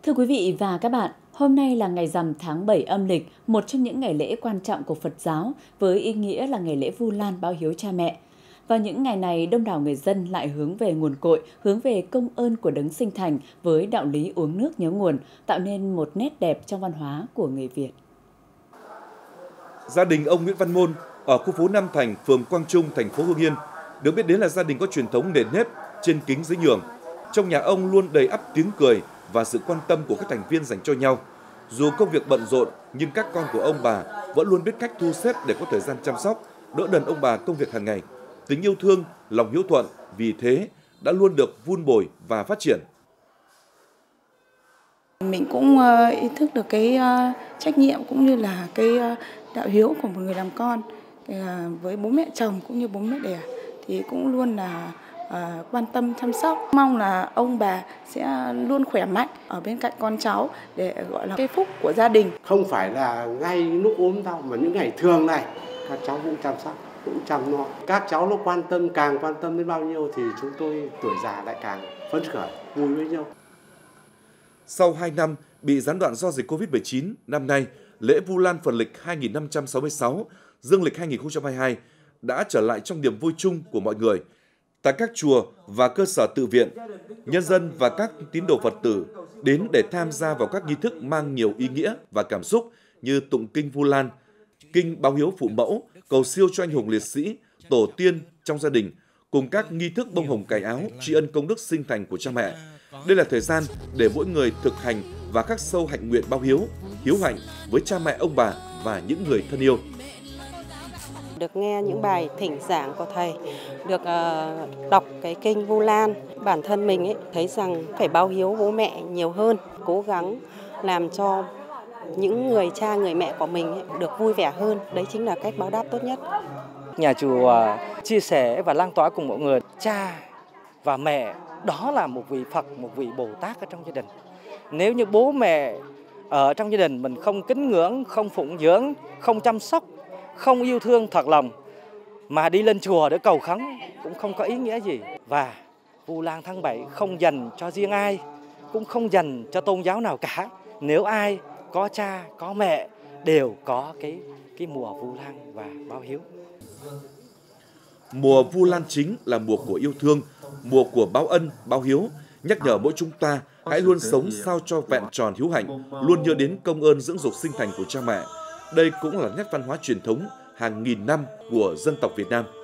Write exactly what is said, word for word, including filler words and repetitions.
Thưa quý vị và các bạn, hôm nay là ngày rằm tháng bảy âm lịch, một trong những ngày lễ quan trọng của Phật giáo với ý nghĩa là ngày lễ Vu Lan báo hiếu cha mẹ. Vào những ngày này, đông đảo người dân lại hướng về nguồn cội, hướng về công ơn của Đấng sinh thành với đạo lý uống nước nhớ nguồn, tạo nên một nét đẹp trong văn hóa của người Việt. Gia đình ông Nguyễn Văn Môn ở khu phố Nam Thành, phường Quang Trung, thành phố Hưng Yên được biết đến là gia đình có truyền thống nền nếp trên kính dưới nhường. Trong nhà ông luôn đầy ắp tiếng cười và sự quan tâm của các thành viên dành cho nhau. Dù công việc bận rộn, nhưng các con của ông bà vẫn luôn biết cách thu xếp để có thời gian chăm sóc, đỡ đần ông bà công việc hàng ngày. Tình yêu thương, lòng hiếu thuận vì thế đã luôn được vun bồi và phát triển. Mình cũng ý thức được cái trách nhiệm cũng như là cái đạo hiếu của một người làm con với bố mẹ chồng cũng như bố mẹ đẻ thì cũng luôn là À, quan tâm chăm sóc, mong là ông bà sẽ luôn khỏe mạnh ở bên cạnh con cháu để gọi là cái phúc của gia đình. Không phải là ngay lúc ốm đau mà những ngày thường này các cháu cũng chăm sóc, cũng chăm lo. Các cháu nó quan tâm, càng quan tâm đến bao nhiêu thì chúng tôi tuổi già lại càng phấn khởi, vui với nhau. Sau hai năm bị gián đoạn do dịch Covid mười chín, năm nay lễ Vu Lan Phật lịch hai nghìn năm trăm sáu mươi sáu, Dương lịch hai nghìn không trăm hai mươi hai đã trở lại trong niềm vui chung của mọi người. Tại các chùa và cơ sở tự viện, nhân dân và các tín đồ Phật tử đến để tham gia vào các nghi thức mang nhiều ý nghĩa và cảm xúc như tụng kinh Vu Lan, kinh báo hiếu phụ mẫu, cầu siêu cho anh hùng liệt sĩ, tổ tiên trong gia đình, cùng các nghi thức bông hồng cài áo, tri ân công đức sinh thành của cha mẹ. Đây là thời gian để mỗi người thực hành và khắc sâu hạnh nguyện báo hiếu, hiếu hạnh với cha mẹ ông bà và những người thân yêu. Được nghe những bài thỉnh giảng của thầy, được uh, đọc cái kinh Vu Lan, bản thân mình ấy, thấy rằng phải báo hiếu bố mẹ nhiều hơn, cố gắng làm cho những người cha, người mẹ của mình ấy, được vui vẻ hơn. Đấy chính là cách báo đáp tốt nhất. Nhà chùa chia sẻ và lan tỏa cùng mọi người, cha và mẹ đó là một vị Phật, một vị Bồ Tát ở trong gia đình. Nếu như bố mẹ ở trong gia đình mình không kính ngưỡng, không phụng dưỡng, không chăm sóc, không yêu thương thật lòng mà đi lên chùa để cầu khấn cũng không có ý nghĩa gì. Và Vu Lan tháng bảy không dành cho riêng ai, cũng không dành cho tôn giáo nào cả. Nếu ai có cha, có mẹ đều có cái, cái mùa Vu Lan và báo hiếu. Mùa Vu Lan chính là mùa của yêu thương, mùa của báo ân, báo hiếu, nhắc nhở mỗi chúng ta hãy luôn sống sao cho vẹn tròn hiếu hạnh, luôn nhớ đến công ơn dưỡng dục sinh thành của cha mẹ. Đây cũng là nét văn hóa truyền thống hàng nghìn năm của dân tộc Việt Nam.